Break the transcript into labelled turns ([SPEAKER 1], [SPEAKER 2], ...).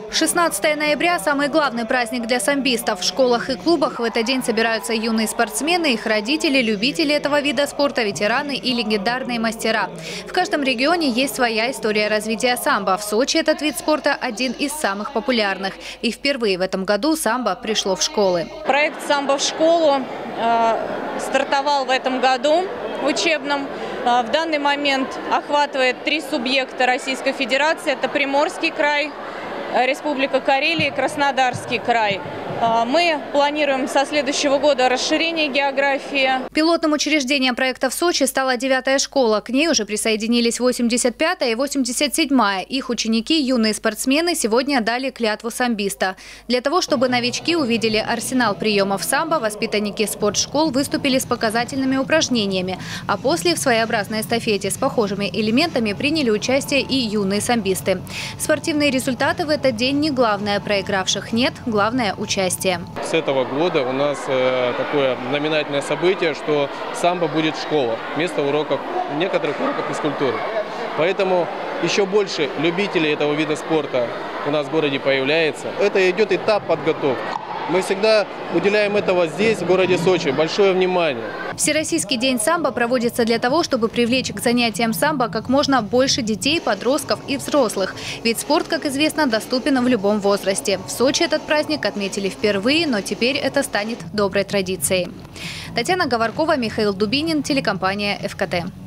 [SPEAKER 1] 16 ноября – самый главный праздник для самбистов. В школах и клубах в этот день собираются юные спортсмены, их родители, любители этого вида спорта, ветераны и легендарные мастера. В каждом регионе есть своя история развития самбо. В Сочи этот вид спорта один из самых популярных. И впервые в этом году самбо пришло в школы.
[SPEAKER 2] Проект «Самбо в школу» стартовал в этом году учебном. В данный момент охватывает 3 субъекта Российской Федерации. Это Приморский край, Республика Карелия и Краснодарский край. Мы планируем со следующего года расширение географии.
[SPEAKER 1] Пилотным учреждением проекта в Сочи стала 9-я школа. К ней уже присоединились 85-я и 87-я. Их ученики, юные спортсмены, сегодня дали клятву самбиста. Для того, чтобы новички увидели арсенал приемов самбо, воспитанники спортшкол выступили с показательными упражнениями. А после в своеобразной эстафете с похожими элементами приняли участие и юные самбисты. Спортивные результаты в этот день не главное. Проигравших нет, главное – участие.
[SPEAKER 3] С этого года у нас такое знаменательное событие, что самбо будет школа вместо уроков, некоторых уроков физкультуры. Поэтому еще больше любителей этого вида спорта у нас в городе появляется. Это идет этап подготовки. Мы всегда уделяем этого здесь, в городе Сочи, большое внимание.
[SPEAKER 1] Всероссийский день самбо проводится для того, чтобы привлечь к занятиям самбо как можно больше детей, подростков и взрослых. Ведь спорт, как известно, доступен в любом возрасте. В Сочи этот праздник отметили впервые, но теперь это станет доброй традицией. Татьяна Говоркова, Михаил Дубинин, телекомпания ФКТ.